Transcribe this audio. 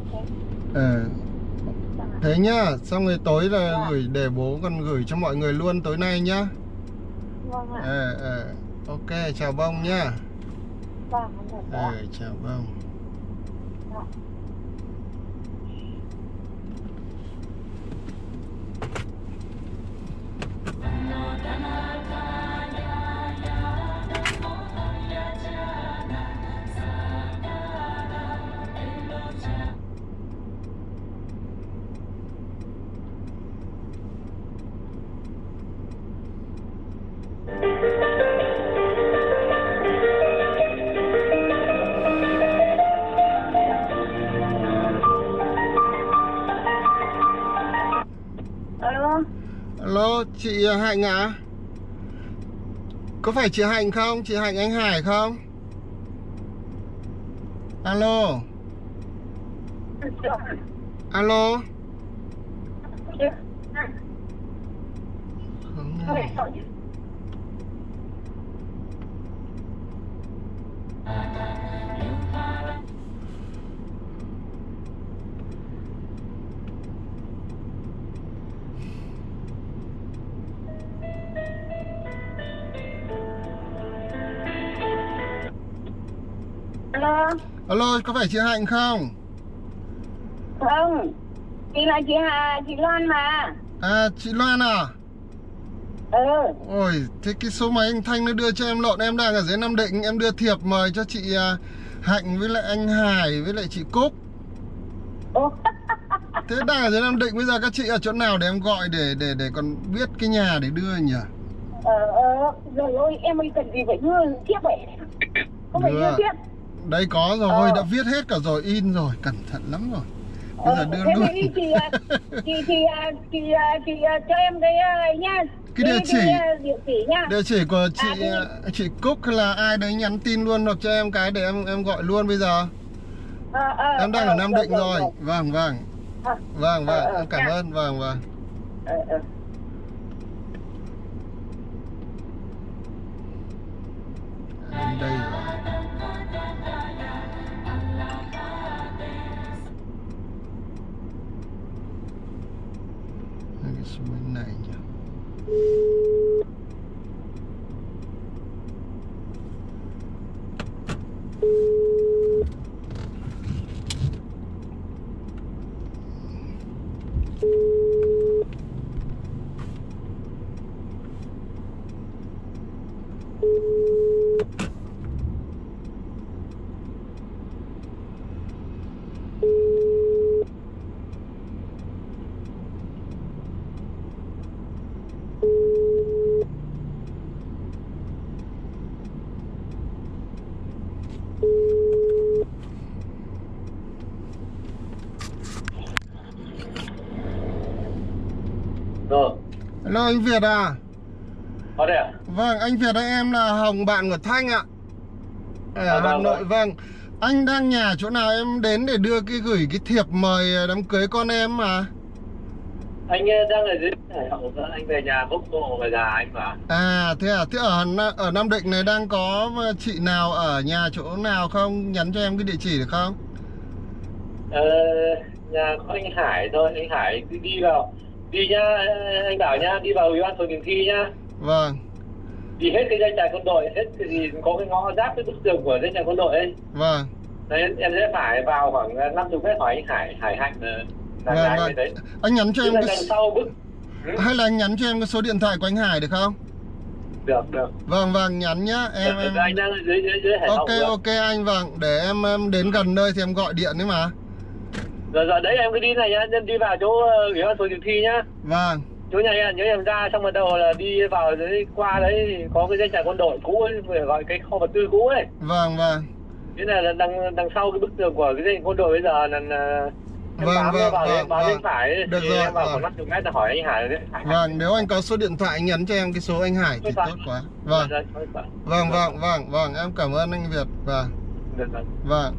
ok. Ờ, Vâng ạ. thế nhá, xong rồi tối là Vâng. gửi để bố còn gửi cho mọi người luôn tối nay nhá. Vâng ạ. Ok, chào bông nhá. Vâng, em được đó. Chào bông. Vâng. Alo. Alo, chị Hạnh à? Có phải chị Hạnh không? Chị Hạnh anh Hải không? Alo, alo. Không nghe. Alo. Alo, có phải chị Hạnh không? Không, chị là chị Loan mà. À, chị Loan à? Ừ. Ôi, thế cái số máy anh Thanh nó đưa cho em lộn. Em đang ở dưới Nam Định. Em đưa thiệp mời cho chị Hạnh với lại anh Hải với lại chị Cúc. Ồ. Thế đang ở dưới Nam Định. Bây giờ các chị ở chỗ nào để em gọi để còn biết cái nhà để đưa nhỉ? Rồi ôi, em ơi cần gì phải đưa tiếp vậy? Không phải đưa Đưa. tiếp. Đây có rồi, đã viết hết cả rồi, in rồi, cẩn thận lắm rồi. Bây giờ đưa Thế luôn. thì chị cho em cái nha. Cái địa chỉ. Địa chỉ nha. Địa chỉ của chị Cúc hay là ai đấy nhắn tin luôn hoặc cho em cái để em gọi luôn bây giờ. Em đang ở Nam Định rồi. Vâng, vâng. Vâng, em cảm ơn. Vâng. Đến đây rồi. Cái số này nhỉ. Rồi. Hello anh Việt à? Ở đây à? Vâng, anh Việt ơi, em là Hồng, bạn của Thanh ạ. Ở Hà Vâng. Nội, vâng. Anh đang nhà chỗ nào em đến để đưa gửi cái thiệp mời đám cưới con em mà. Anh đang ở dưới Hải Hậu, anh về nhà bốc bộ về nhà anh mà. À, thế à? Thế ở Nam Định này đang có chị nào ở nhà chỗ nào không? Nhắn cho em cái địa chỉ được không? Nhà có anh Hải thôi, anh Hải đi vào. Đi nhá, anh bảo nhá, đi vào Ủy ban phường Tiền Thi nhá. Vâng. Đi hết cái dây chài quân đội, hết cái gì có cái ngõ giáp cái bức tường của dây chài quân đội ấy. Vâng. Đấy, em sẽ phải vào khoảng 50 mét hỏi anh Hải Hạnh là nhà anh đấy. Anh nhắn cho em đằng sau bức. Hay là anh nhắn cho em cái số điện thoại của anh Hải được không? Được. Vâng, nhắn nhá. Em anh đang dưới Hải Hậu. Ok anh, vâng. Để em đến gần nơi thì em gọi điện đấy mà. Rồi đấy em cứ đi này nhá, em đi vào chỗ Ủy ban phường Tiền Thi nhá. Vâng. Chỗ nhà em ra xong bắt đầu là đi vào đấy, qua đấy thì có cái dây chài quân đội cũ ấy, phải gọi cái kho vật tư cũ ấy. Vâng. Thế là đằng sau cái bức tường của cái dây quân đội bây giờ là em bám vào bên phải ấy, được thì rồi, em vào khoảng 50 mét là hỏi anh Hải đấy. Vâng, nếu anh có số điện thoại anh nhắn cho em cái số anh Hải thì tốt quá. Vâng, em cảm ơn anh Việt. Vâng.